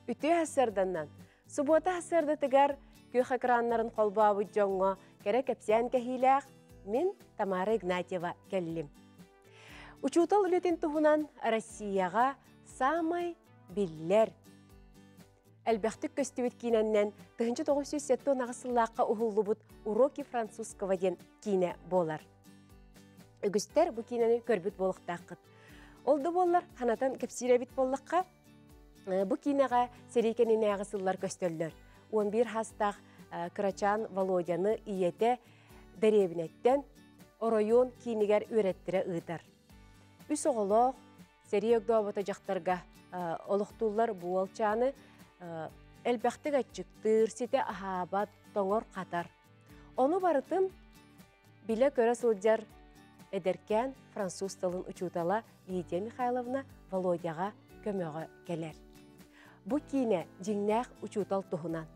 Үтü hasardannan. Subota hasarda tıgar köy ekranların kolbabı jonga gerek epsiyan kehileğ min Tamara Ignatieva kellim. Uçutal ületin tuhunan Россияға самай biller. Әлбәқтік көстібет кейнәннен 1907 нағысыллаққа ұғылы бұд уроки французского ден кейне болар. Үгістер бұ кейнәні көрбіт болықтаққыд. Олды болар ханатан кепсиребит боллаққа бұ кейнеға серейкеніне ағысыллар көстөлдер. 11 хастақ Крачан Володяны иеті дәребінеттен оройон кейнегер өреттірі ұйдар. Үс оғылық серейек дуабыта жақтарға олықтулар буалчаны әлбәқтік әтчіктір, сете ахабат, тоңыр қатар. Оны барытым біле көрі сылджар әдеркен француз тылын ұчутала Лидия Михайловна Володяға көмөгі келер. Бұ кейіне жеңнәқ ұчутал тұхынан.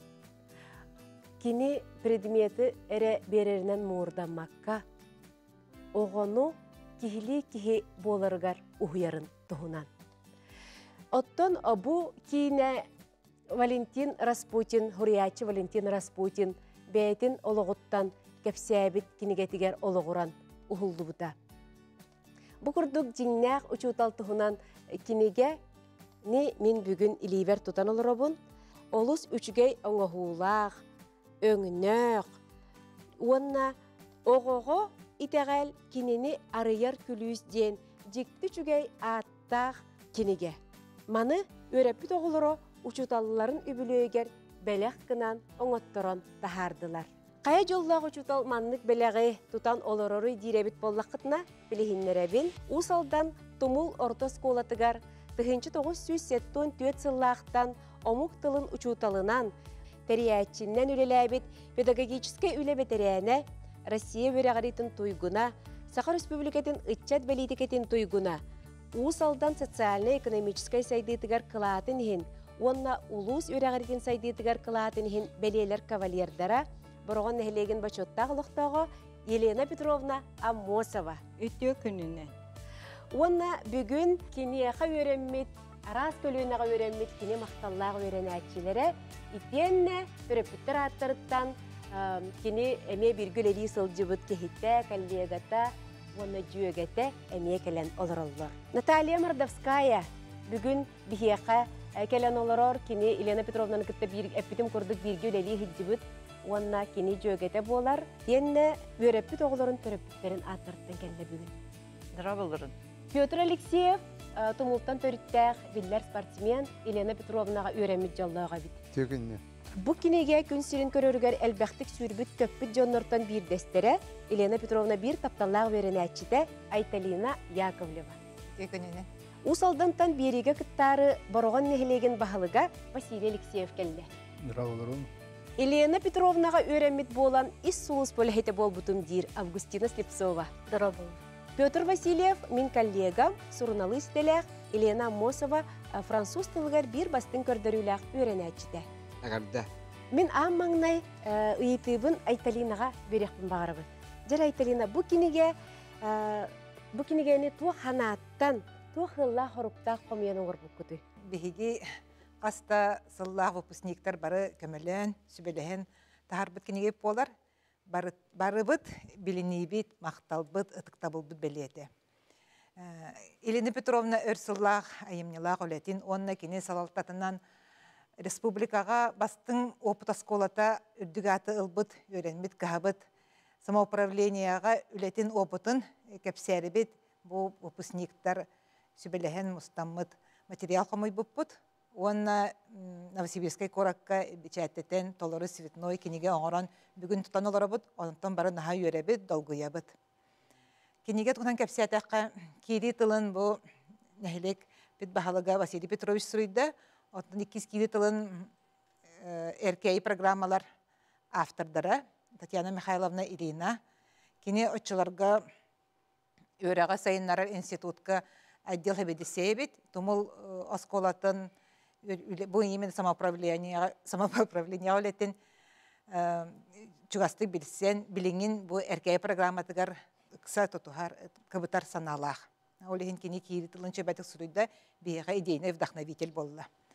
Кені предметі әрі берерінен мұырданмаққа. Оғыну кихили-кихи боларығар ұхыярын тұхынан. Оттон бұ кейіне Валентин Распутин, Хуриячы Валентин Распутин, бәйтін олығыттан кәпсәбіт кенегетігер олығыран ұхылды бұта. Бұ күрдік жеңнәқ ұчутал тұхынан кенеге мен бүгін илейвер тұтан олыр обын. Олыс үчігей оңығулақ, өңінәқ. Онна оғығы итәғәл кенені арыяр күліз ден жекті чүгей аттақ кенеге. Маны өрәппіт оғылыры учуталларын үбілөйгер бәләқ кынан оңыттырын тахардылар. Қая жоллақ учутал маннық бәләғі тұтан олырыры диребіт боллақытына білігіннерәбін ұсалдан тұмыл орта сколатығар 1974 сыллақтан омук тылын учуталынан тәриятчиннен үлеләбіт педагогическе үлебетерәне Россия өрәғаритін туйгуна, Саха Республикатын ытчат бәлитекетін туйгуна, ұсалдан социально-экономическай сайдытығар қылатын хин, онна улус өрәғаритін сайдытығар қылатын хин бәлелер кавалердара, бұрған нәхілеген бачоттағы лықтағы Елена Петровна Амосова. Үтті күніне. Онна бүгін кенеға өрәммет, арас көлуінаға өрәммет, кене мақталлағы өрәнәтчілері, итенне өрәпіттер аттырыттан, кене әме біргіл әлі сылжы бұд кехетті, кәллегата, онна жүйегеті әме кәлен олырылыр. Наталья Мордовская бүгін бігеға кәлен олырыр, кене Елена Петровнаны күтті әппітім күрдік біргіл әлі хиджі бұд, онна кене жүйегеті болар. Енне өрәппіт оғылырын төрәппіттерін аттырыттан кәлі бүгін. Дыра болырын. Петр Алексеев тұмылттан төріттәқ биллер спортсмен Елена Петровнаға өрәмет жаллауға бит. Тегінне. Бұ кенеге күн сирин көрөргер әлбәқтік сүрбіт көппіт жоннортан бір дәстері Елена Петровна бір тапталлағы верен әтчіде Айталина Яковлева. Тегініне. Усалдантан береге кыттары бороған нәхілеген бағылыға Василий Алексеев келді. Драволырын. Елена Петровнаға өрәмет болан ис суыз полихеті бол бұтым дир Августина Слепцова. Дравол. Петр Васильев, min коллегам, суруналы істелек, Елена Амосова, француз тылғар бір бастың көрдірілік өренәтчіде. Әғарда. Мен аммаңнай ұйытыбын Айталинаға берекпін бағарабын. Жар Айталина, бұ кенегені туа ханаттан, туа қылла хорукта қомияның орбық күті. Бігеге қаста сыллағы выпускниктар бары көмелен, сүбелеген тағарбыт кенеге болар. Барыбыт, билинибит, мақталбыт, ытықтабылбыт белеті. Елена Петровна өрсыллақ, айымнелақ олетін, онна кене салалтатынан республикаға бастың опыт асколата үрдігаты ылбыт, өренмит кағабыт, самоуправленияға үлетін опытын кәпсәрібет, бұл выпускниктар сүбелеген мұстаммыт материал қамай бұппыт. Онна Новосибирскай коракка бичәттетен толоры светной кенеге оңыран бүгін тұтан олары бұд, онынтан бары наға үйері бұд, долгуя бұд. Кенеге тұқтан кәпсиятаққа кейді тылын бұл нәхілек бет бағалыға Василий Петрович сұруйды. Онтан 2 кейді тылын әркей программалар автордары Татьяна Михайловна Ирина. Кене отчыларға өреға сайынларар институтқа отдел хабедесей бет, тұмыл осколатын бұл емен самоуправление олетін чугасты білсен, біліңін бұл әркей программатығар қыса тұтуғар кабытар саналақ. Олеген кені кейді тылыншы бәтік сұруйда бейға идейіне вдохновитель болла.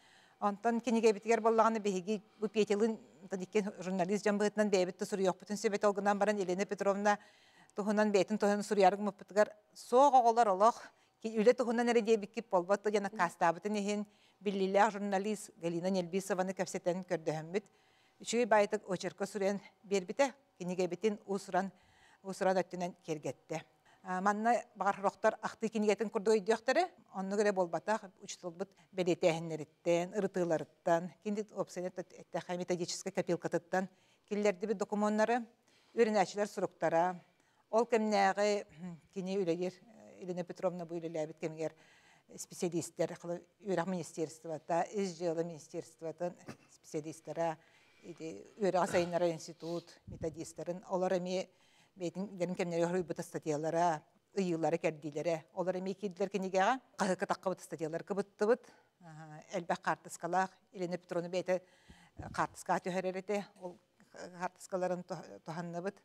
Ondan kiniге bitигер боллаганы беги бу Петелин тадиккен журналист жамбытынан бебитте сурыйок бүтүн себет олгунан баран Елена Петровна тухунан бетин тухун сурыярык мыппытыгар соого олар олох үле тухунан эреде бикип болбот жана кастабытын эхин биллилер журналист Галина Нельбисованы кепсетен көрдөһөмбүт. Үчүй байтык очерко сүрен бербите книге битин усуран өттүнен кергетте. Манна багарроктор акты кинигетин курдуй дьөхтөрү, онну göre болбатак учтулбут белетехнериттен, ырытыларыттан, кинди опсенет этте методический копилкатыттан киллерди бит документтары, үрүнәчләр суруктара, ол кемнәге кини үлегер Елена Петровна бу үлеләбит кемгер специалисттер, үрәк министерствода, ИЖЛ министерстводан специалисттара, үрәк сайыннары институт методистларын, олар эми бейтин кемнәре хөрбүт статьялары, ыйыллары кәрдиләре, олар эми кидләр кинигәгә, кахыка таккыбыт статьялар кыбыттыбыт, әлбә картыскалар, Елена Петровна бейте картыска төһәрәрәте, ол картыскаларын тоханныбыт.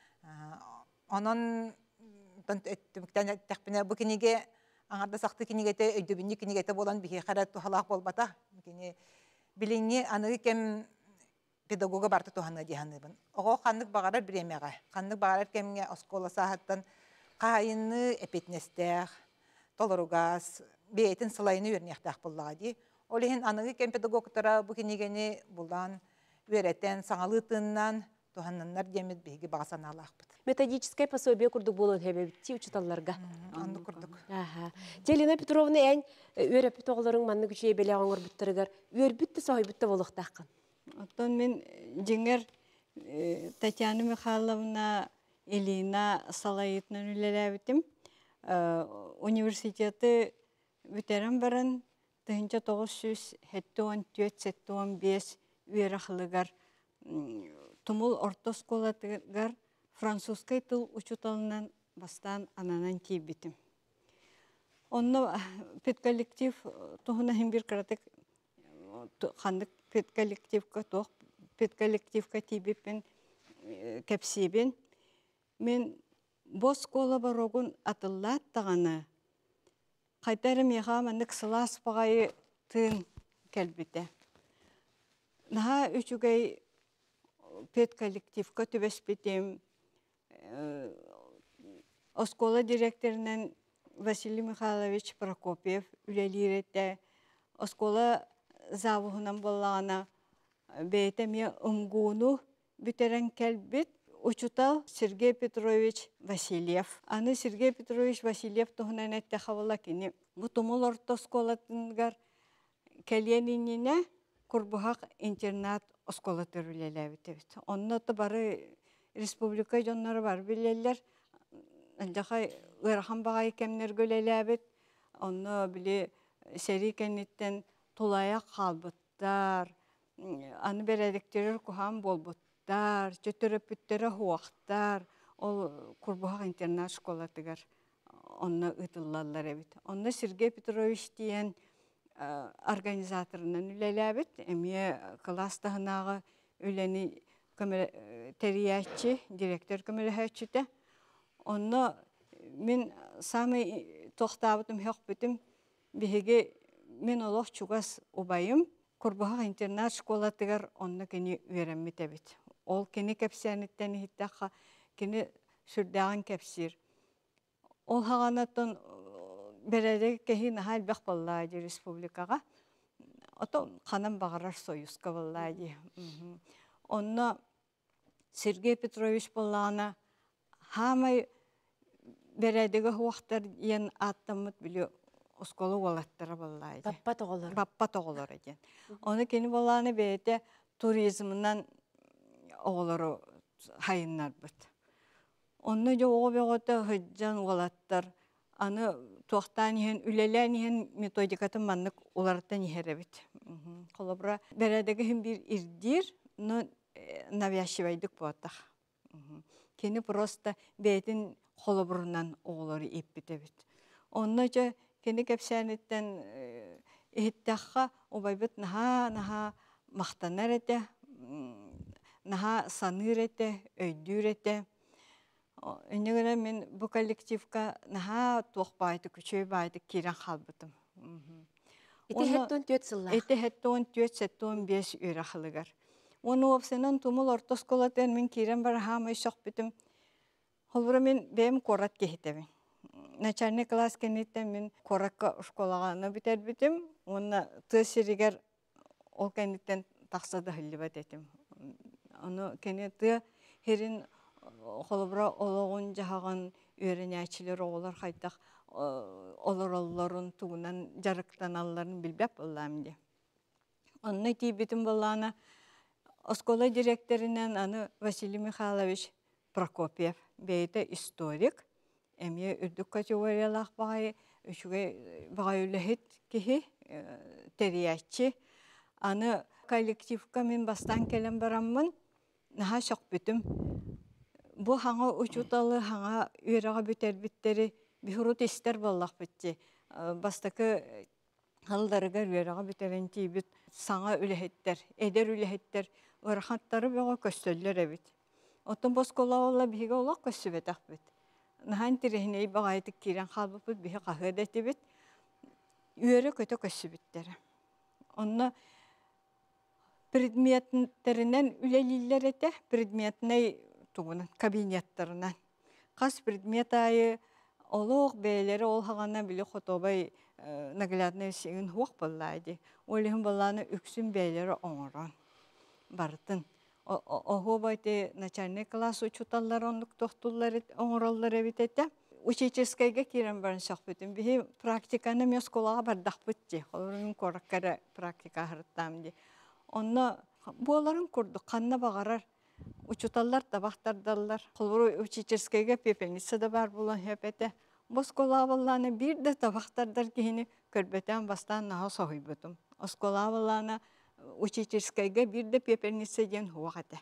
Онон тәктән тәкпинә бу киниге аңарда сакты кинигете өйдөбүнни кинигете болан бихи харат тухалак болбата. Кини билинги аны кем педагога барты туханы диханыбын. Ого ханнык багарар биремега. Ханнык багарар кемге оскола сахаттан кайынны эпетнестер, толоругас, бейтин сылайны үрнехтах буллади. Олехин аны кем педагогтара бу кинигени булан үөрәтен саңалытыннан туханнар демит биги багасаналакпыт. Методическое пособие курдук болон хебебитти учиталларга. Анды курдук. Елена Петровна ән өрөпүт оғларың манны күчей беле аңыр бүттірігер. Өрбүтті сойбүтті болуқтаққан. Оттон мен жеңер Татьяна Михайловна Элина Салаитнан үлеләбітім. Университеті бүтерін барын 1974-75 үйерақылығар Тумул ортосколатыгар французский тыл учуталынан бастан ананан тибитим. Онно педколлектив тухуна химбир каратык хандык педколлективка тох педколлективка тибипин кепсибин. Мен бос кола барогун атыллат таганы кайтарым яга мандык сылас багай тын келбите. Наха үчүгей педколлективка түбеспетем. Оскола директорынан Василий Михайлович Прокопьев үлелиретте. Оскола завуғынан болағына бейтеме ұмғуну бүтерен кәлбет учутал Сергей Петрович Васильев. Аны Сергей Петрович Васильев тұғынан әтті қавыла кені. Бұтымыл орта осколатынғар кәленініне Курбухак интернат осколатыр үлеләбітебіт. Оннаты бары республика жонлары бар білелер. Жақай ұрахан бағай кәмнер көлеләбіт. Онны біле сәрі кәнеттен тулая қалбыттар. Аны бәрәдіктері күхан болбыттар. Жөтіріп-бүттері хуақтар. Ол Курбухак интернат школатығар. Онны ұтылалар әбіт. Онны Сергей Петрович дейін организаторынан үлеләбіт. Әме класстағынағы үлені териящи, директор көміліхәтчіті. Онны мен самый тоқтабытым хек бітім бігеге мен олық чугас убайым. Курбухак интернат школатығар онны кені үйрәммет әбіт. Ол кені кәпсәніттен хиттаққа кені сүрдәғын кәпсір. Ол хағанаттан берәдегі кәхи нахал бәқ боллайды республикаға. Ото қанам бағарар союзка боллайды. Онны Сергей Петрович боллағына хамай берәдегі уақтар ен аттамыт білі осколы олаттары боллайды. Баппат оғылар. Баппат оғылар екен. Оны кені боллағына бәйті туризмынан оғылары хайыннар бұд. Онны жо оғы беғоты хүджан олаттар. Аны туақтан ehen, үлелән ehen методикатын маннык олардан ехеребет. Қолыбыра бәрәдегі хем бір ирдир, но навязчивайдық бұаттақ. Кені просто бәйтін қолыбырынан оғылары еппетебет. Онны жа кені кәпсәнеттен ехеттаққа обайбет наха мақтанар әте, наха саныр әте, өйдір әте. Önüne men bu kollektivka naha toq baydı, küçüğü baydı, kiran қалбытым. Ити хэттун төт сыллах. Эти хэттон төт сэттон 5 үрахлыгар. Оны опсенен тумул ортосколатен мен кирен бар хамы шок битим. Холбура мен бем корат кехитеме. Начальный класс кенеттен мен коракка школаганы битер битим. Оны тысыригер ол кенеттен тақсады хыллибат этим. Оны кенетте херин холбура ологун жахаган үйренячилер оголар хайдак олороллорун тугунан жарыктаналларын билбеп болламди. Онны тибитим боллана школа директоринен аны Василий Михайлович Прокопьев бейте историк. Эми үрдүк категориялах багай үшүгө багай үлехит кихи териячи. Аны коллективка мен бастан келен бараммын. Наха шок бүтүм. Бу хаңа учуталы хаңа үйрәгә бүтербиттери бихурут истер боллак битти. Бастакы халдарыга үйрәгә бүтерен тибит саңа үлехеттер, эдер үлехеттер, урахаттары бага көстөллөр эбит. Отон боскола олла биге олак көсүбетак бит. Нахан тирехне багайты кирен халбып биге кахыда тибит. Үйрә көтө көсүбиттер. Онна предметтеринен үлелиллер эте, предметней тугунан кабинеттеринен. Кас предмет айы олуг бейлери ол хагана биле хотобай наглядный сигин хуак боллайды. Олихин болланы үксүн бейлери оңорон бартын. Ого байте начальный класс учуталлар ондук тохтуллар оңороллар эбитете. Учительскайга кирен барын шахбытын. Бихи практиканы мен сколага бардак битти. Оларын кораккара практика харыттамди. Онна буоларын курду канна багарар. Учуталлар табактардаллар. Холбуру учительскайга пепельница да бар булан хепете. Боскола балланы бир да табактардар кихини көрбетен бастан наха сохойбутум. Оскола балланы учительскайга бир да пепельница ден хуагате.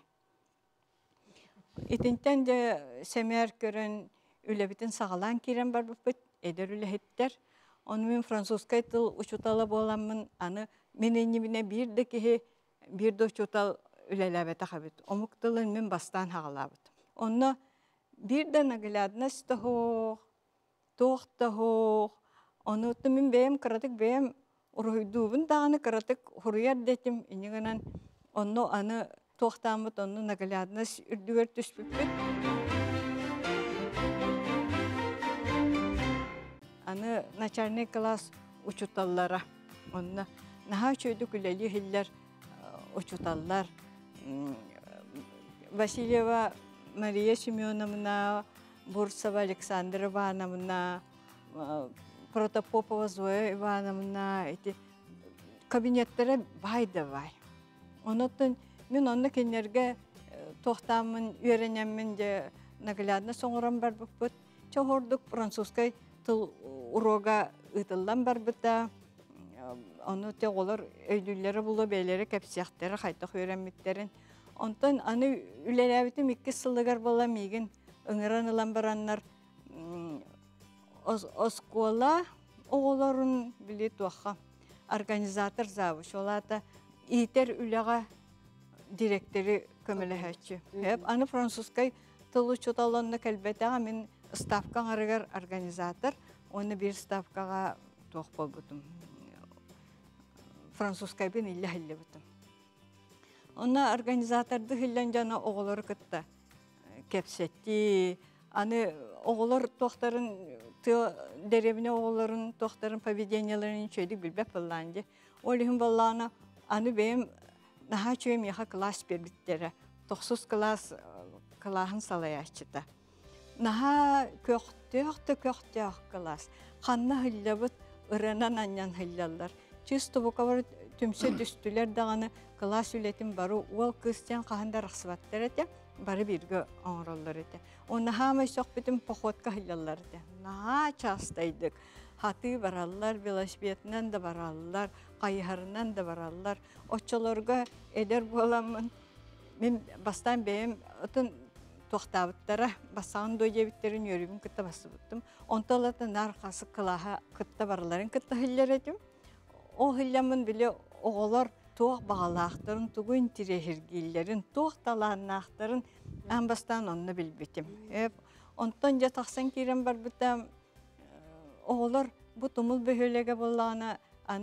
Итинтен де семер көрөн үлебитин сагалан кирен бар буппут, эдер үлехеттер. Оны мен французскай тыл учутала боламын, аны мененнимине бир да кихи бир да учутал үлелебете хабит. Омуктылын мен бастан хагалабыт. Онно бир да наглядность тохох, тохтохох. Онутты мен бейм кыратык бейм уройдуубун дағаны кыратык хуруяр детим. Инегенен онно аны тохтамыт, онно наглядность үрдүгер түспүппүт. Аны начальный класс учуталлара. Онно наха чөйдүк үлели хиллер учуталлар. Васильева Мария Семеновна, Бурцева Александра Ивановна, Протопопова Зоя Ивановна, эти кабинеттері бай-да-бай. Онотын мен онны кенерге тохтамын, үйренемін де наглядна соңыран бар бұппыт. Чоғырдық французскай тыл урога ұтылдан бар бұта. Оны те олар өйдүлері бұлы бейлері кәпсияқтары қайтық үйренметтерін. Онтан аны үлеләбітім 2 сылығар бола меген ұңыран ұлан бараннар оскола оғыларын біле туаққа организатор завуш. Олата итер үлеға директори көмілі әтші. Аны французскай тылы чоталанны кәлбетаға мен ставкаң арығар организатор, оны бір ставкаға туақ бол бұтым. Французскай бен илля-илля бұтым. Онна организаторды хиллен жана оғылар кытта кепсетти. Аны оғылар тоқтарын, деревне оғыларын тоқтарын поведенияларын чөйдік білбеп болланды. Олихин болланы аны бейім наха чөйім яха класс бербіттері. 9 класс клахын салаячыда. Наха көқтеқ класс. Қанна хилля бұт ұрынан аньян хиллялар. Чисто бұқавар түмсе дүстілер дағаны класс үлетін бару ол кыстен қағында рақсыбаттар әте, бары бірге оңыралар әте. Оны хамай соқ бітім походка хиллялар әте. Наға частайдық. Хаты баралар, велосипедінен де баралар, қайығарынан да баралар. Отчаларға әдер боламын. Мен бастан бейім ұтын тоқтабыттара басағын дойдебіттерін өрібін күтті басы бұттым. Онталатын арқасы қылаға күтті бараларын күтті хиллер әтім. О хиллямын біле оғылар тоқ бағалақтарын, тұғын тирехіргейлерін, тоқ таланақтарын ән бастан онны білбетім. Онтан жатақсан керен бар бұттам, оғылар бұ тұмыл бөхөлеге болағына аны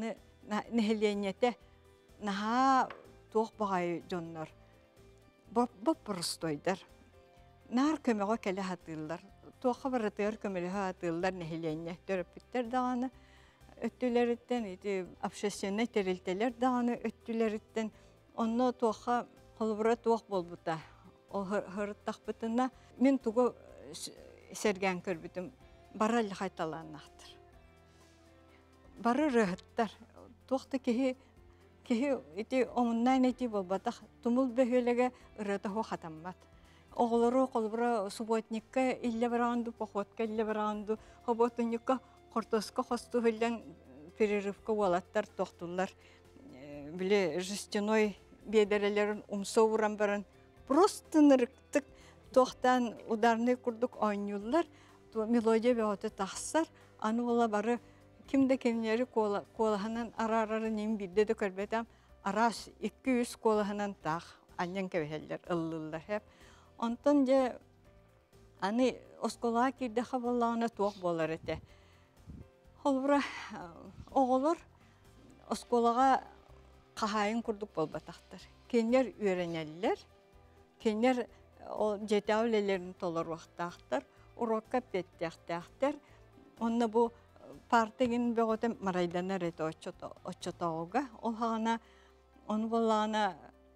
neheleniyete naha tuğ bağay jonlar. Bu prostoydur. Nar kömeğe kele hatırlar. Tuğha baratır kömeli hatırlar neheleniyet törpütler dağını. Öttüleritten iti obsesyonne terilteler dağını öttüleritten onu tuğha holbura tuğ bolbuta. O hırıttaq bütünna men tuğu sergen körbütüm barallı haytalannaktır. Barı rıhıttar. Tuğda kehi iti omundan iti bolbataq tumul behölege ırıta ho hatammat. Oğulları kolbura subotnikka ille barandu pohotka ille barandu hobotunnikka kortoska hostu hüllen перерывка walattar toxtullar. Bile жестяной бедерелерин умсовуран баран просто нырыктык тоқтан ударны курдук ойнюллар. Мелодия беоты тахсар. Аны ола бары кимде кемнери колаханан арарары нем бирде де көрбетам. Арас 200 колаханан тах аньян кебехеллер ыллылар хеп. Онтон же аны осколага кирде хабаллана туох болар эте. Холбура оғылыр осколага қахайын курдук болбатақтар. Кенер үйренеллер, кенер жетәулелерін толыр вақтақтар, урокка петтяқтақтар. Онна бу партеген беғотым марайданар еті отчотауға. Ол хағана, оны болағана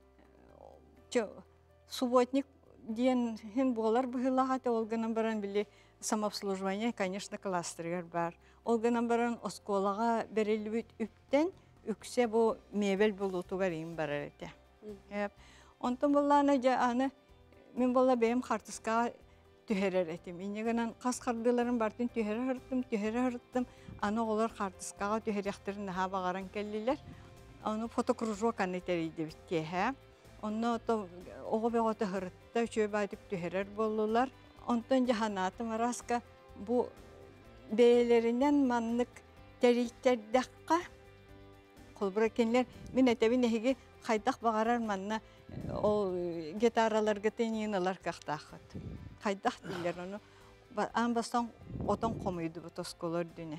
субботник дейін хин болар бұхылағаты олғынан баран білі самообслуживание, конечно, кластергер бар. Олғынан баран осколаға берілбіт үптен үксе бұл мебел болутуғар ең барар еті. Онтан болағына жа аны мен бола бейім қартысқа түйерер етім. Инегінен қас қардыларын бартын түйері хырттым. Аны олар қартысқаға түйеректерін наға бағаран келділер. Оны фотокружок аны терейді бітке. Оны оғы беғоты хыртта үшөй байтып түйерер болулар. Онтан жаханатым араска bu beylerinden manlık terikterдаққа қолбыра кенлер мен әтәбі нәхеге қайдақ бағарар манна ол гитараларға тенейіналар қақтақыт. Қайдақ дейлер оны. Ан бастан отан қомыйды бұт осколар дүнен.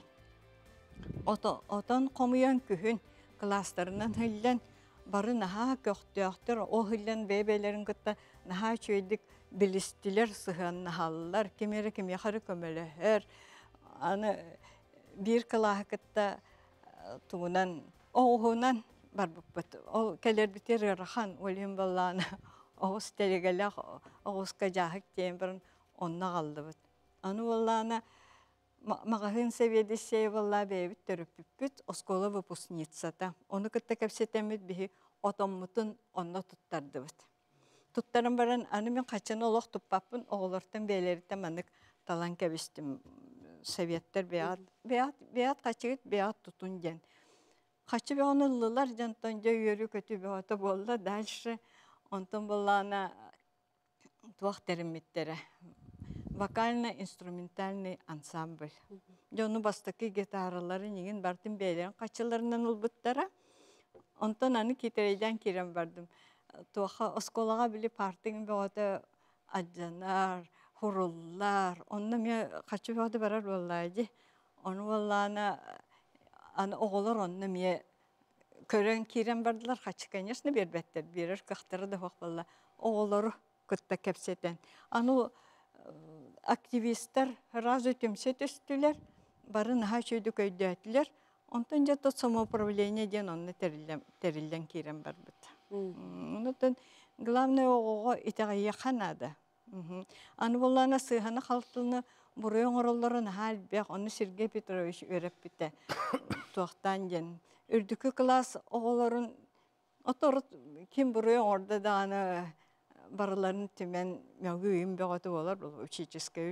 Отан қомыян күхін кластарынан хыллен бары наха көқтіяқтыр. Ол хыллен бейбейлерін күтті наха чөйдік білістілер сығын нахалылар. Кемері кемеқары көмелі аны bir kılahıkıtta tuğunan, oğunan var bu. O keler biter rahan, olayım ballağına. Oğuz telegelak, oğuz kacahık diyen bir onunla kaldı bu. Onu ballağına mağahın seviyede şey vallahi beybit törüp büt, oskola bu pusnitsata. Onu kıtta kapsetemit bihi otommutun onunla tuttardı bu. Tuttarım baran, anı ben kaçını olaq tuppapın, oğulurtan beyleritten manık talan kebistim. Sovyetler beyat kaçıgıt beyat tutun gen. Kaçı be onullular jantonca yürü kötü bir hata bolda. Dalşı ondan bollana tuğak terimmittere. Vokalna instrumentalni ansambl. Jonu bastaki gitarların yigin bardım beylerin kaçılarından ulbuttara. Ondan anı kitereyden kirem bardım. Tuğağa oskolağa bili partin bir hata acanar. Horullar, onunla mı kaçı bir adı barar vallahi. Onu vallahi ana oğullar onunla mı kören kirem bardılar kaçı kanyasını bir better birer kahtara da bak vallahi oğulları kıtta kepseten. Anu aktivistler razı tümset üstüler barın ha şöyle köydüler. Ondan jata самоуправление diyen onunla terillen kirem barbıt. Ondan главное oğuğa itağa kanada. Аны боллана сыйханы халтылны буройон оролларын хал бек оны Сергей Петрович өреп бите. Туақтан ден. Үрдүкü класс оғыларын оторут ким буройон орда да аны барыларын түмен мәугі үйім бек оты болар. Учительская,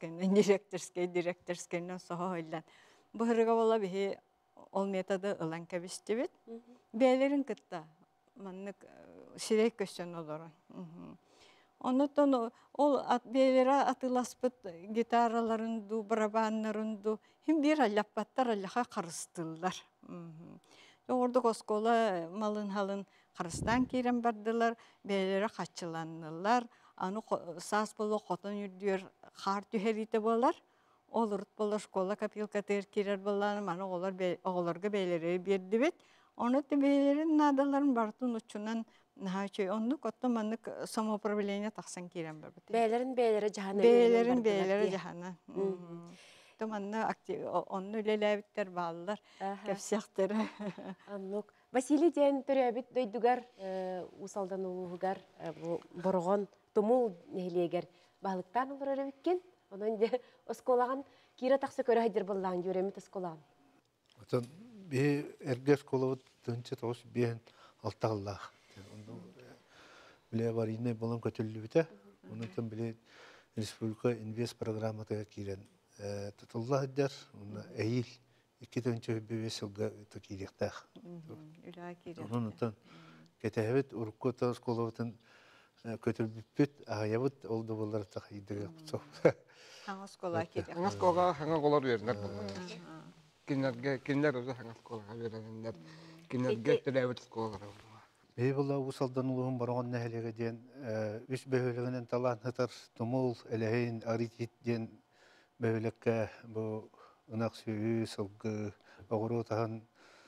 директорскайнан соға ойлан. Бұхырыға бола бихи ол методы ылан кәбісті бет. Бәлерін кітті. Маннык сирек көстен оларын. Ondan ol beylere atılaspıt gitarlarındu, barabanlarındu. Hem bir allapatlar allaha karıştırdılar. Orada koskola malın halın karıstan kiren bardılar. Beylere kaçılanırlar. Anı saz bolu koton yürüyor, kar tüherite bolar. Олурут болар школа копилка тер кирер болланы маны оголорга бейлери берди бит. Оны бейлерин надаларын бартын учунан нахачы онну котто маннык самоуправление таксан кирен бар бит. Бейлери жахана. Бейлери жахана. Томанна актив онну лелебиттер баллар кепсяктер. Аннук. Василий ден төрөбүт дөйдүгөр усалдан улугар боргон тумул нехлегер балыктан олор өбүккен. Онан де осколаган кира таксы көрө хайдыр боллаган жүремит осколаган. Отон би эргес коловут төнче тош биен алталлах. Онда биле бар ине болон көтөлүбүтэ. Онутан биле республика инвест программата кирен тутуллаһдар. Онда эйил 2005 токиректах. Онутан кетебит уруккота осколовутун көтөлбүт аябыт олду болар тахайдыгы соп. Хаңаскола кире. Хаңаскола хаңаголор бернер булар. Кинлер өзү хаңаскола беренер. Кинлерге телебит сколар. Бей була усалдан улугун барган нәһелеге ден үч бөһөлөгөнөн талан хытыр тумул элейин аритит ден бөһөлеккә бу ынак сүйү сылгы огору таһан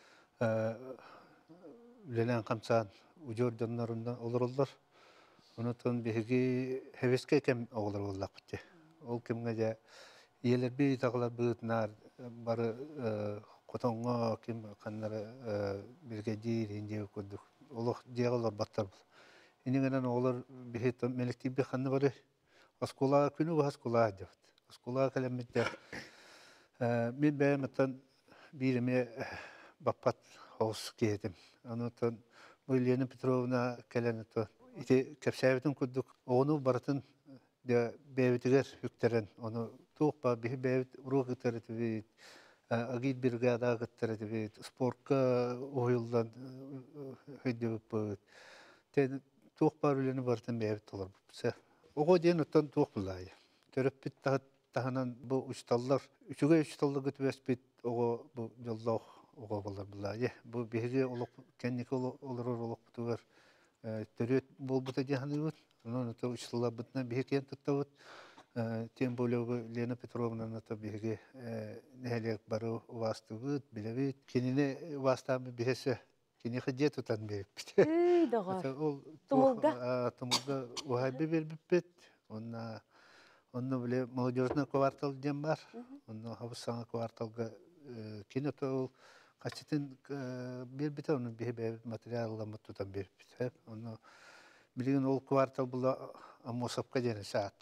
үлелен камсан ужордоннорундан олорулар. Онотон биһиги хевеске кем оглар боллак битте. Ол кемге же иелер би таглар бытнар бары котонго ким каннары биргедир инде көдүк. Олох диялар баттар. Инегенен олар бихет мелектип би ханны бары аскола күнү аскола деп. Аскола калемметтер. Мен бәмәтен биреме баппат хаус кедим. Онотон Елена Петровна каленето ити кепсәбетен күдүк. Оны бартын де бәбетигер үктерен. Оны туқпа бихи бәбет урук үктеретибит. Агит бригада үктеретибит. Спортка ойылдан хөйдөп. Тен туқпа рөлені бартын бәбет олар. Оғы ден оттан туқ бұлай. Төрөппит таханан bu uçtallar, üçüge uçtallar götübespit oğu bu yolda oğu bollar bulayı. Bu bihige olup kendiki olur olup tutar. Törüt bol buta jahanıbıt. Onun da uçtallar butna bihige tutabıt. Tem bölüğü Lena Petrovna'nın da bihige nehelek barı vastıbıt, bilebit. Kendine vastamı bihese. Kendine hediye tutan bihip. Doğru. Tumulga. Tumulga uhabi berbipet. Onu bile молодежный квартал дем бар. Onu havuzsana kvartalga киното ол качтын бербите onu бе материалларны тутан бербите. Onu билген ол квартал була Амосовка дене саат.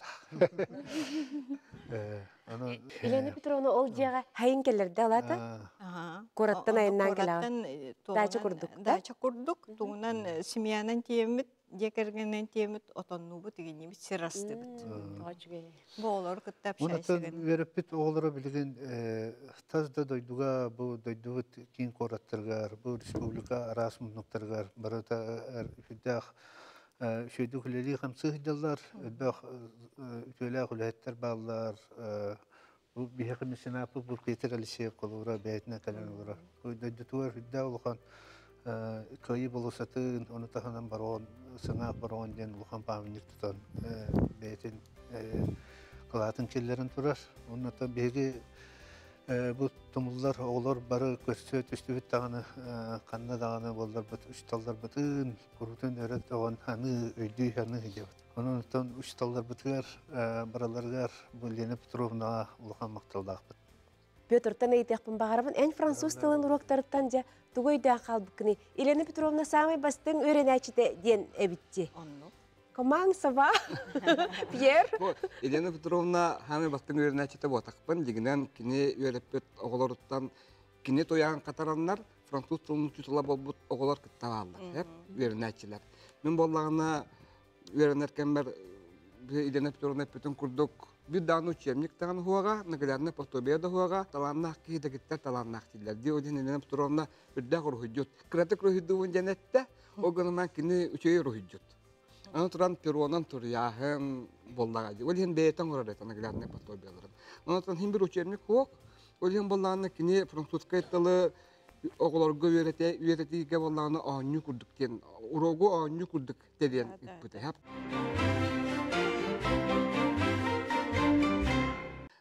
Onu Елена Петровна ол жага хайын келерде алата. Кораттан айынан келе. Дача курдук. Дача курдук. Тугунан семьянан темит Декергенен темит отоннубу тигини бит сирасты бит. Болор кыттап шайсыгын. Онотон верипит оğları билген тазда дойдуга бу дойдубут кин кораттыргар, бу республика арасмындыктаргар барата фидах шөйдүклери хамсыгдалар, бах үтөлө хүләттер баллар, бу бихемисина бу кетерелише колура бәйтне калан улара. Дойдутуар фидда улхан кайы болусатын, оны таханан барон, сыңақ барон ден улхан паминник тутан бәйтін кылатын келлерін турар. Оннан беги bu tumullar oğlar barı köstü üstübüt dağını kanna dağını bollar but uçtallar bütün kurutun öğret doğan hanı öldü hanı diyor. Onun için uçtallar bütüler baralargar bu Lena Petrovna uluhan maktaldak. Пётртан айтыппын багарабын эн француз тылын уроктарыттан же тугойда калбыкны. Елена Петровна самый бастың өренәчите ден эбитти. Коман саба? Пьер? Елена Петровна самый бастың өренәчите ботакпын. Дигинен кини өреппет оголоруттан кини тоян катараннар француз тылын тутула болбут оголор кыттабалдар. Хеп өренәчилер. Мен боллагына өренеркен бер Елена Петровна бүтүн курдук bir dağın uçemlikten huaga, nagilerine postobiyada huaga, talannak ki de gitti talannak diller. Diyor ki ne Petrovna bir dağ ruhujut. Kritik ruhujuduğun cennette o gününden kini uçuyor ruhujut. Anlatıran Peru'nun turiyahın bollağacı. Olihin beyten orada nagilerine postobiyaların. Anlatıran hem bir uçemlik huak, olihin bollağına kini Fransız kayıtlı oğullarga üretetiğe bollağına ağını kurduk diyen, urogu ağını kurduk diyen ipüte hep.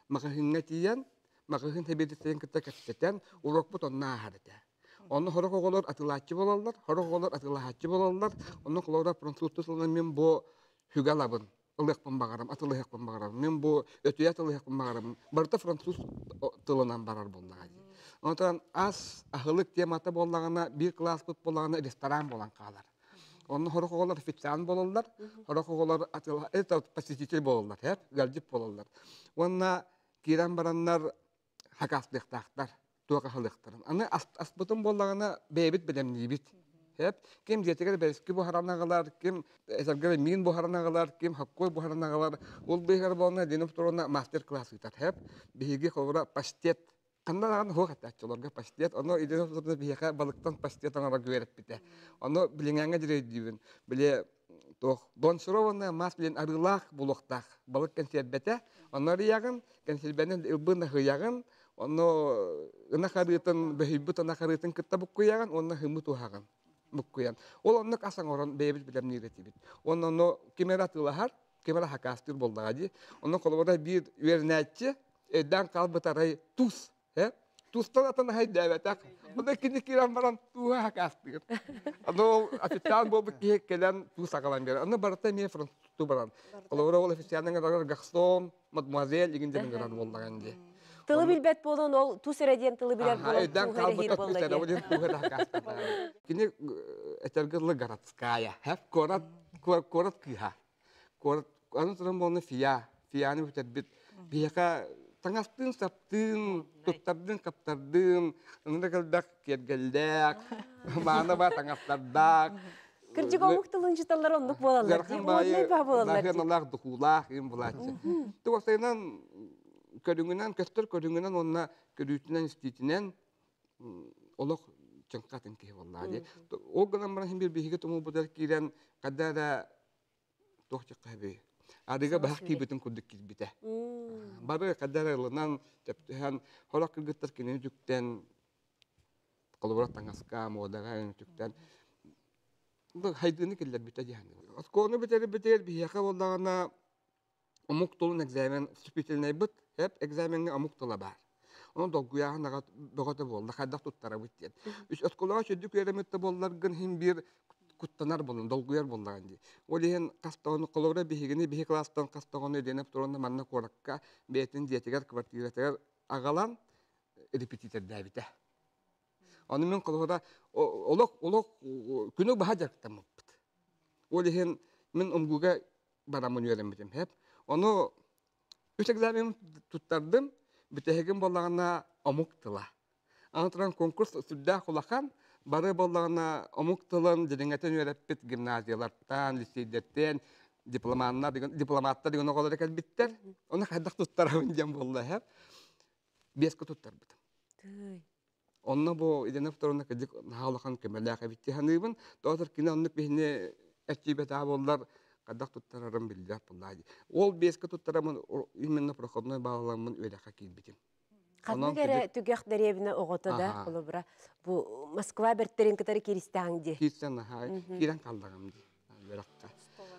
Maqahınga tiyan, maqahın hebedetlerin kıta kaçteten, urok but onna aharete. Onu horok oğullar atılaççı bolallar, horok oğullar atılaççı bolallar. Onu kolora pronsutusuna men bu hügalabın, ılıqpın bağaram, atılıqpın bağaram. Men bu ötüye atılıqpın bağaram. Barta fransus tılınan barar bollağı. Ondan az ahılık temata bollağına bir klas bit bollağına restoran bolan qalar. Onu horok oğullar ofitsian bolallar, horok oğullar посетитель bolallar, hep galjip bolallar. Onna kiran baranlar hakaslıqtaqtar. Tuğa halıqtırın. Ana asbıtın bollağına beybit bilemliyibit. Hep kim diyetiger belki bu haranağalar, kim esergere min bu haranağalar, kim hakkoy bu haranağalar. Ol beher bolna denip turuna master class gitar. Hep bihigi kovra pastet. Kandan ho hatatçılarga pastet. Onu idenip turuna bihiga balıktan pastet anara güverip bite. Onu bilinganga direydiwin. Bile toh donsurovna mas bilen arılaq buluqtaq. Balık kenserbete. Onları yağın kenserbenen ilbına hıyağın. Onu ınakarıtın, behibut ınakarıtın kıtta bukkuyagan, onu hımut uhagan, bukkuyan. Onu kasan oran beybiz bilem niretibit. Onu kimera tılahar, kimera hakastır boldağacı. Onu kolubada bir üernetçi, edden kalbıtaray tuz. Tuzdan atan hay devetak. Onu kini kiran baran tuha hakastır. Onu afittan bobu kihek gelen tuz sakalan beri. Onu barata miye fransutu baran. Kolubada ol afisyanın arar Gaston, Mademoiselle, igincenin arar boldağancı. Tılı bilbet bolun ol tu serediyen tılı biler bolun. Edan kalbıta tüsere olin tuğra hakastır. Kini etergırlı garatskaya. Hep korat kıha. Anı turan bolunu fiyani biterbit. Biyaka tangastın saptın, tuttardın kaptardın. Anı kaldak kergeldak. Mana ba tangastardak. Kırcık olmuk tılın çıtalar onluk bolallar. Garkan bayi, lahen Allah dukulak, im bulatçı. Tuğasaynan körüngünen, köstür körüngünen onna körütünen istitinen olok çankatın ki vallahi. O gınan bana hem bir bihige tumu budar kiren kadara tohçak kabi. Adiga bahak ki bütün kuduk kizbite. Barı kadara yılınan teptihan horak kırgıtır kini tükten kalabarak tangaska modaga tükten haydını killer bite cihan. Konu biter bihige vallahana amuk tolun egzamen spitaline bit hep egzamenге amuk tola bar. Onu dolguya nagat bogota bolda kaddak tuttara bittet. Üç oskolaga çödük yeremette bollargın hem bir kuttanar bolun dolguyar bollagandı. Olihen kastağını kolora bihigini bihi klastan kastağını denep turunda manna korakka betin diyetigar kvartiretegar agalan repetiter davite. Onu men kolora olok günü bahacak tamam. Olihen men umguga baramın yeremedim hep. Onu üç egzamen tuttardım. Bütehegin bollağına amuk tıla. Anıtıran konkurs süddah kulakan, barı bollağına amuk tılan dilingeten öğretbit gimnaziyalardan, liseyderden, diplomatlar diyen oğulları kelbitter. Onu kaddak tuttarabın diyen bolla hep. Beski tuttarbidim. Onunla bu idenef toruna kıcık nahalakan kemerlaka bitti hanıbın. Doğadır kine onluk behine etçibet ağabollar kaddak tuttararım bildiler bullahi. Ol beski tuttaramın imenle prochodnoy bağlamın öyleka kilbitim. Katma kere tügek derevine oğota da olubra. Bu Moskva bertlerin kıtarı kiristağın di. Kiristen ha, kiren kaldağım di. Verakka.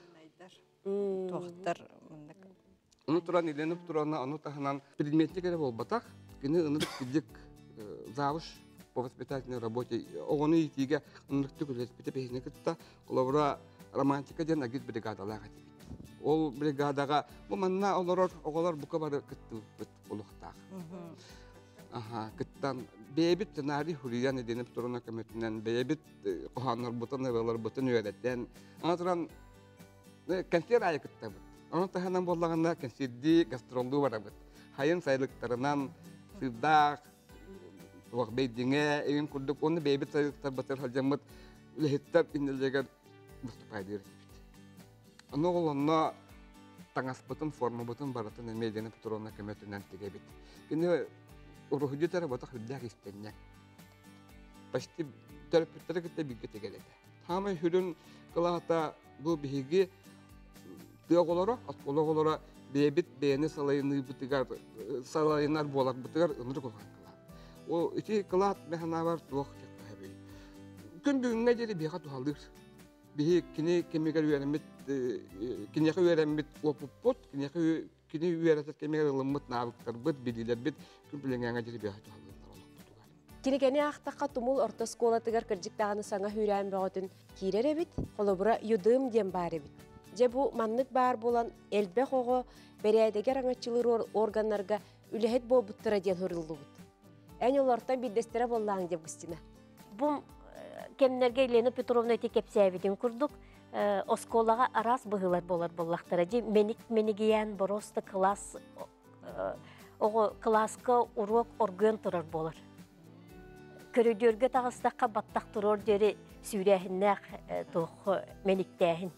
Tohtar. Onu turan ilenip turanna onu tahanan предметli kere bol batak. Kine ınırık kıcık zavuş по воспитательной работе. Onu itiga ınırık tükülespite behine kıtta kolabora romantika den agit brigadalar atibit. Ol brigadaga bu manna oğlar bu kadar kıttı uluqtaq. Aha, kıttan bebit tenari huriyan edenip turuna kömetinden bebit qohanlar butan evalar butan öğretten. Anaturan kanser ayı kıtta bit. Onu tahanan bollağında kanserdi gastroldu var bit. Hayın sayılıklarından sırdak tuaq beydinge egin kurduk onu bebit sayılıklar batır halcamut lehittar inelegar Mustafa'ydı. Onu olanla tangas batın forma batın baratın medyanı patrona kemetinden tegebit. Kini uruhcu tarafı batak hüddak istenyak. Pasti terapütlere gitti bilgi tegeledi. Hama hürün kılahata bu bihigi diyogolara bebit beğeni salayını bitigar salayınlar bolak bitigar ınırı kolan kılah. O iki kılahat mehana var tuğuk çekti. Gün büyüğüne dedi bir hatu haldır. Bihi kini kemikal öğrenmit, kini öğrenmit opuput, kini kini üyeretet kemere ılımıt nabıktar bıt bililer bit kümpülengenge jiri bir hatu halınlar olak. Кинегене ахтакка тумул орто сколатыгар кырдьыктааны саңа хүрән бөгөтүн кирер эбит, холобура юдым дем бар эбит. Же бу маннык бар болан элбек ого берәдегер аңачылыр органнарга үлехет болбуттара ден хырыллыбыт. Әне олартан биддестере боллаң деп Кристина. Бу кемнерге Елена Петровна текепсәбидин курдук. Осколага арас быгылар болар боллактара. Же менигиян бороста класс ого класска урок орган турар болар. Көрөдөргө тагыстакка баттак турор дери сүрәһиннәк тох мениктәһин.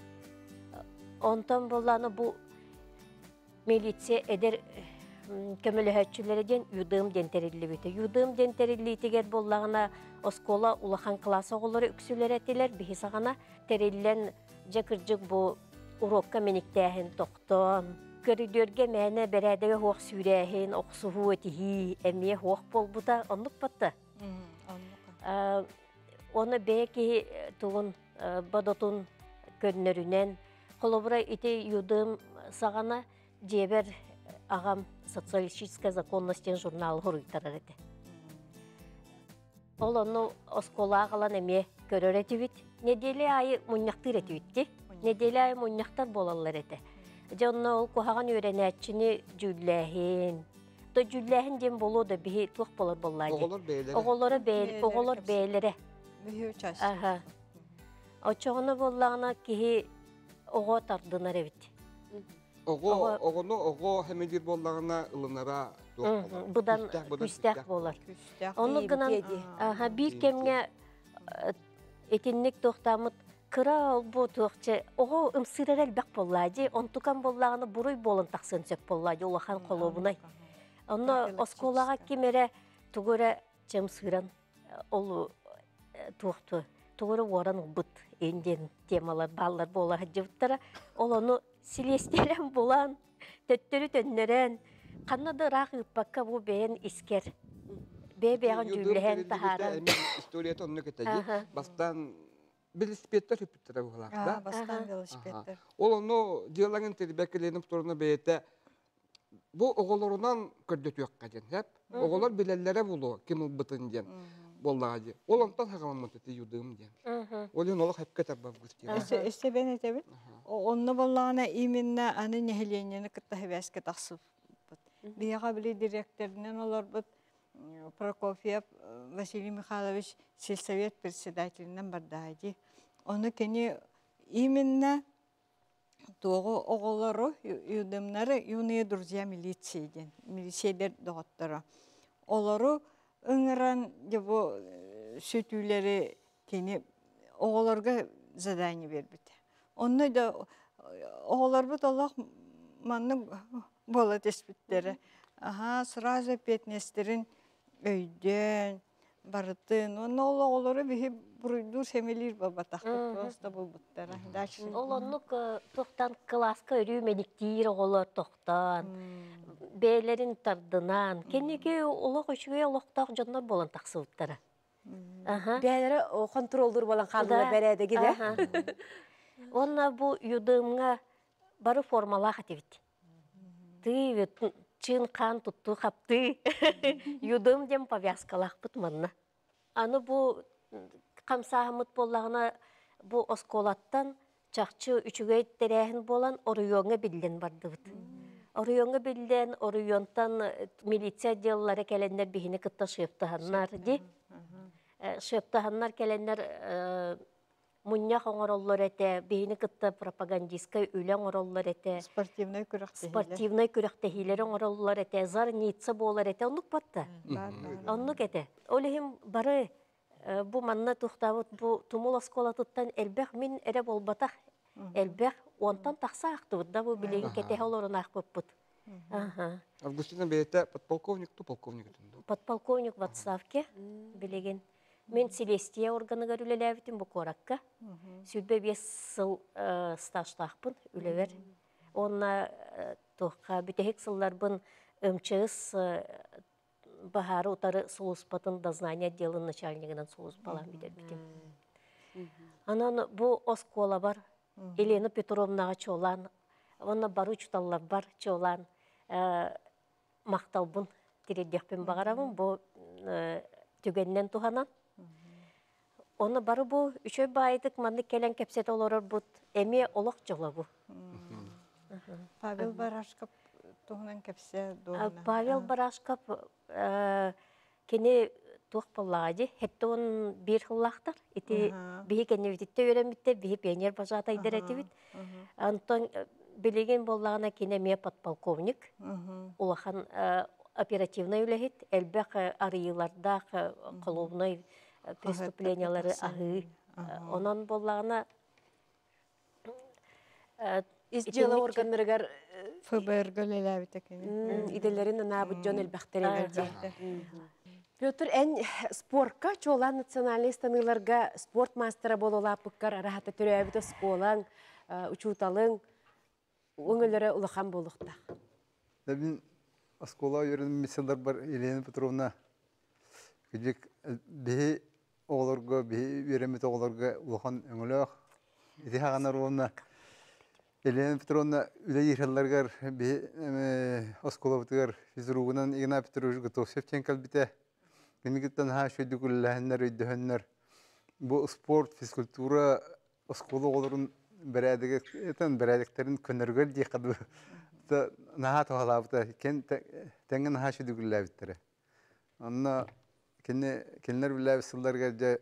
Онтон болланы бу милиция эдер көмөлөһөччүлөрден юдым дентериллибите. Юдым дентериллитигер боллагына оскола улахан класс оголары үксүлөрәтилер бихисагана териллен жакыржык бу урокка мениктәһин токтон. Көрөдөргө мәне берәдәге хуак сүрәһин оксуһу этиһи эмие хуак болбута онлук батты. Оны бәки тугун бадотун көннөрүнен холобура ите юдым сагана жебер агам социалистическая законностен журналы хуруйтарар эти. Ол onu оскола калан эме көрөр этибит. Неделе айы муньяктыр этибитти. Неделе айы муньяктар болалар эти. Жонно ол кухаган үйренәтчини жүлләһин. То жүлләһин дем болу да бихи тук болар боллайды. Оголор бейлере. Бихи час. Аха. Очоғыны боллағына кихи оға тардынар эбит. Оғону хемедир боллағына ылынара Бұдан күстәк болар. Оны гынан bir кемге etинник тоқтамыт кыра олбу тоқчы оға ымсырар әлбәк боллайды. Онтукан боллағына буруй болын тақсын сөк боллайды. Олахан қолуыбынай. Оны осколаға кемере тугура чымсыран олу туқты. Тугура оран бұт енден темалар баллар болар жывыттара. Ол оны силестерен болан, төттөрі төннерен, қаннады рақ үппакка бұ бейін искер. Бей-бейін жүлләен тахарын. Историята онны кетеді. Бастан велосипедтер үпіттері болақ. Бастан велосипедтер. Ол оны диалаңын тербекеленіп тұрына бейеті бұл оғыларынан көрдөт өйек қаден. Оғылар білелері болу, кем ұлбытын ден. Боллағады. Ол онтан хағамын өтеті юдым ден. Ол ең олық әпке тарбап күстен. Өсте бен етебін? Онны боллағына именно аны нехеленені кітті хәвәске тақсып. Бияға білі директорынан олар бұд Прокофьев Василий Михайлович сельсовет председателінен бардайды. Оны кені именно тоғы оғылары, юдымнары юные друзья милицейден, милицейдер доғыттары. Олары ыңыран жабы сөтүлері кені оғыларға задание бербіді. Оны да оғылар бұд Аллах манның бола теспіттері. Сразу петнестерін өйден, барытын. Оны оғылары бейі бұрыйдур семелер бабатақпыт. Просто бұл бұттары. Ол онлық тоқтан класска өрі меніктейір оғылар тоқтан. Бейлерін тардынан. Кенеге олық үшіге олықтақ жонлар болан тақсы бұттары. Бәлері контролдыр болан қалына бәрәдегі де. Онна бұл юдымға бары формала қатевет. Ты чын қан тұтты қапты. Юдым дем повязкалақ бұт манна. Аны бұл қамсағымыт болағына бұл осколаттан чақчы үшіге тәрәхін болан орыйонға білден барды бұт. Орыйонға білден, орыйонтан милиция делалары кәлендер бейіні күтті шыптығаннар де. Шыптығаннар кәлендер мұньяқ оңыроллар әті, бейіні күтті пропагандистка үлен оңыроллар әті. Спортивный күріқтәхилер оңыроллар әті, зар нийтса болар әті, онлық батты. Онлық әті. Олығым бары bu manna tuhtavut bu tumul oskolatuttan elbek min ere bolbataq elbek ontan taqsa aqtı da bu bilegi kete olorun aqpıpıt. Августина бейте подполковник ту полковник. Подполковник в отставке билеген. Мен Селестия органы görülelevdim bu korakka. Sübbe 5 yıl staj taqpın ülever. Onna toqqa bütehek sıllar МЧС Bahar utarı Suluspat'ın дознания делын начальнигынан Сулус балам бидер битим. Анан bu oskola бар. Елена Петровнаға чолан Онна бары учталлар бар чолан мақталбын тиреддекпен бағарабын бұл түгеннен туханан. Оны бары бұл үшөй байдық манны келен кепсет олорор бұд әме олық жолы бұл. Павел Барашков туғынан кепсе доғына. Павел Барашков кені туқ боллағады. Хетті он бір қыллақтар. Эти бейі кені бітітті өремітті, бейі пионер бажата идереті біт. Антон білеген боллағына кені ме подполковник. Улахан оперативный үләхет. Әлбәқ арыйлардақ қолуынай преступлениялары ағы. Онан боллағына Из дела органнарыгар ФБР-га леләбит әкене. иделерин набыт жон элбәхтерелерде. Петр, ән спортка чолан национальный станыларга спорт мастера болула пыққар арахата түрәбіті сколаң, учуталың, өңілері ұлыған болуқта. Мен оскола үйерінің меселдар бар Елена Петровна. Күдік бей оғыларға, бей үйеремет оғыларға ұлыған өңілі ақ. Еті хағанар олына Елена Петровна үлі ерхаларғар бей оскола бұтығар физруғынан Игнат Петрович Готов Шевченкал біте. Кемегеттен ха шөйді күлләхінлер, өйдіхінлер. Бұл спорт, физкультура оскола оғыларын бәрәдіктерін көнергөл дей қады. Наға тоғалабыта, тәңгі наға шөйді күлләбіттері. Онына кенлер біләбі сылларға жа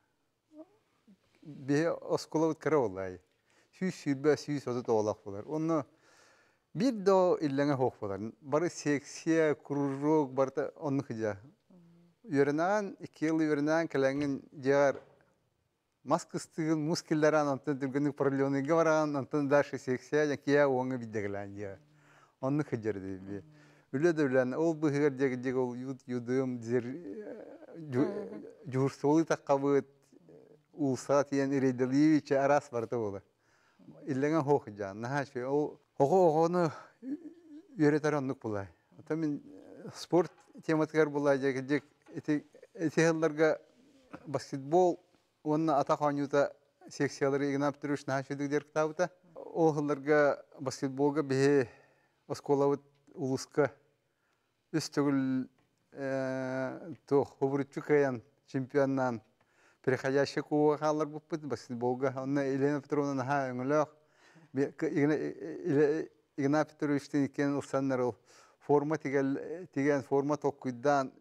бе оскола бұткара олай. Сүйбә, сүйіс оты тоғалақ болар. Оны бір до илләңе хоқ болар. Бары секция, кружок, барды оны қыжа. Үйерінен, 2 yıl үйерінен кәләңін жағар маскыстығын, мускеллерін, антын түргінік паралионыға бараған, антын дашы секция, кия оңы биддегілән жағар. Оны қыжар дейбі. Үледі үлән, ол бұғығар жегі ол юдым, жұрсолы таққабыт, ұлса тиен ирейділейвиче арас барды олар. Илләңен хоқы жан, наға шөй, оғы-оғыны үйеретар онлық бұлай. Мен спорт тематығар бұлай жегі Этихалларга баскетбол, онна атақанюта секциялары Игнат Петрович нахашыдық дер кітабыта. Оғыларга баскетболга бе осколавыт улуска үстігіл хобырытчу каян чемпионнан переходящий куға қалар бұппыт баскетболга. Онна Елена Петровна наха өңіліғ. Игнат Петровичтен екен ұлсаннар ол форма теген форма тоққыйдан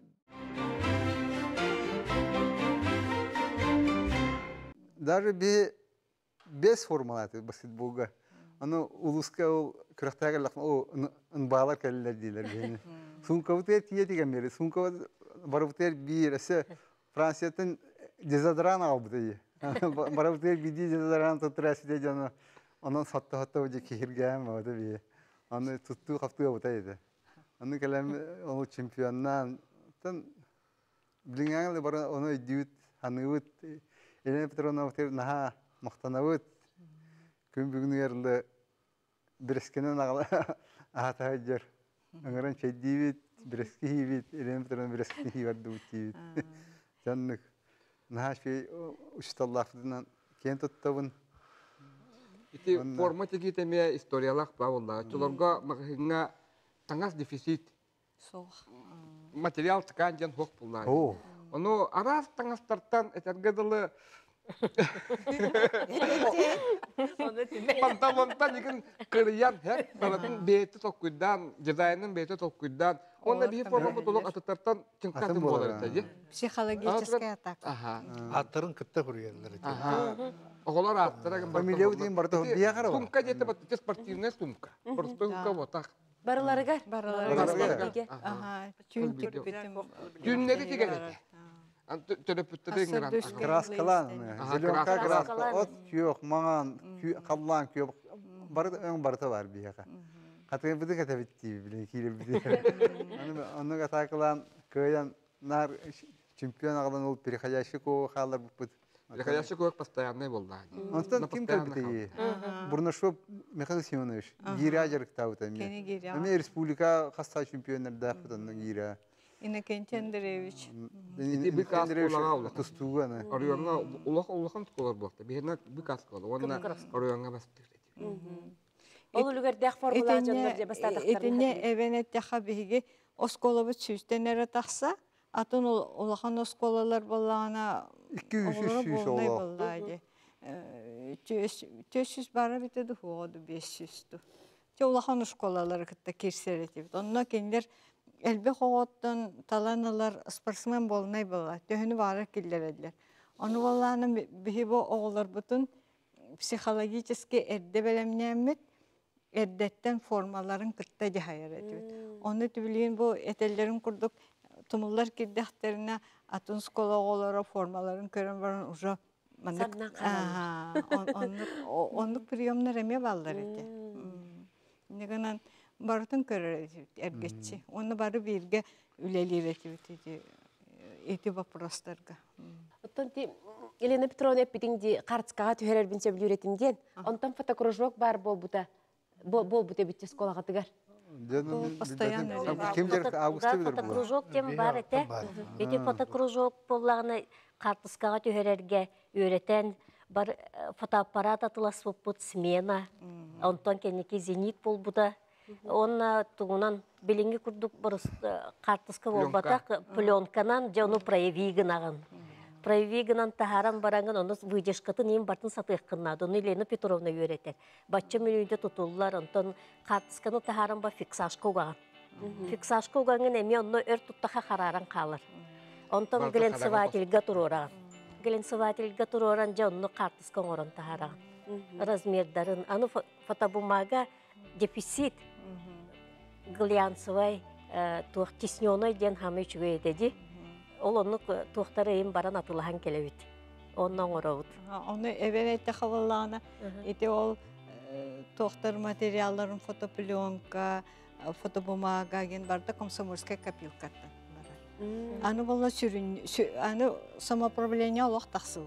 Даже без формалаты баскетболга. Аны улуска ол күрәхтәгә лакны о ынбалар кәлләр диләр. Сумкавытер тие дигән бери. Сумкавы барыбытер бирәсе Франциятын дезодорант алды. Барыбытер биди дезодорант тотрасы дигән. Анан сатта үҗе киргән моды би. Аны тутту хафтыга бута иде. Аны кәләм ол чемпионнан тан билгәнле бар аны дит ханывыт Елена Петровна өтер наға мақтанауыт, күн бүгін үйерлі бірескенен ағата өдер. Өңірін чәйдейбет, біреске хейбет, Елена Петровна біреске хейбарды өттейбет. Жаннық, наға шей ұшыталлақпыдынан кен тұттабын. Ити форма теги теме историялақ бауылда. Чолорға мағығыңа таңас дефицит. Материал тықан жан хоқ бұлда. Оны арас таңастартан этергеділі панталонтан егін кырыян, балатын бейті тоққыйдан, дизайнын бейті тоққыйдан, оны бейі форма бұтылық атытартан чынқатын болар етеді. Психологическая атака. Аттарын кітті құргерлер. Оғылар аттыра. Фамилия өтейін барды бия қара ба? Сумка деті бәтті спортивная сумка. Просто сумка отақ. Барыларыгар? Барыларыгар. Жүннері деген еті. Краскалан, зеленка краска, от күйек, маған, қаллан күйек, өң барыты бар бияға. Қатығын бұды қата біттейбі, білен кейлі біді. Оны қатақылан көйен нар чемпион ағылан ол переходящий көгі қалар бұппыд. Переходящий көгі постоянный болды. Онтан кім кәлбітейі? Бурнашов Михаил Семенович, гиря жарықтауыта. Мен республика қаста чемпионларда құтанның гиря. Иннокентий Андреевич. Bir kask olağa oldu. Tustuğuna. Arıyorlar, ulağın tutular bu. Bir kask oldu. Onunla arıyorlar bastırdı. Ол үлгердәк формула жондар же бастатактарны. Этине эвенет яха биги осколабы сүстенере тахса, атын улахан осколалар боллана 200 боллайды. 400 бара битеді ходу 500-ту. Те улахан осколалар кытта кирсеретибит. Онна кендер элбе хоғоттан таланалар спортсмен болнай болла. Төхіні бары келдерелер. Onu vallahi bihi bu oğullar bütün psikolojik erde belemniyemmet erdetten formaların kırtta cihayar ediyor. Onu tübülüğün bu etellerin kurduk tumullar kirdeklerine atın skola oğullara formaların körün varın uca onluk priyomlar eme ballar edi. Ne kadar barıtın körür ergetçi. Onu barı birge ülelir eti. Эти вопростарга. Оттон ти Елена Петровна эппитинди картскага түһәрер бинче билүретимден. Онтон фотокружок бар болбута. Болбута битте сколага тигер. Постоянно. Кимдер августта билер бу. Фотокружок тем бар эте. Эти фотокружок боллагына картскага түһәрерге үйрәтен бар фотоаппарат атылас болбут смена. Онтон кенеки зенит болбута. Он тугунан билинги курдук барыс картыска болбатак пленканан жону проявигынаган. Проявигынан тахаран баранган оны выдержкатын им бартын сатыйкыннады. Оны Елена Петровна үйрәтер. Батча менүйдө тутуллар, онтон картысканы тахаран ба фиксашка угаган. Фиксашка угаган эми онны өр туттаха хараран калыр. Онтон гленцевательга туроран. Гленцевательга туроран жону картыска орон тахаран. Размердарын аны фотобумага дефицит глянцевый тух теснёный ден хамы чуе деди. Ол онны тухтары им баран атылахан келебит. Оннан оробут. Оны эвенетте хаваллана. Ити ол тухтар материалларын фотопленка, фотобумага ген барда комсомольская копилката. Аны болла сүрүн, аны самоуправление олох тахсы.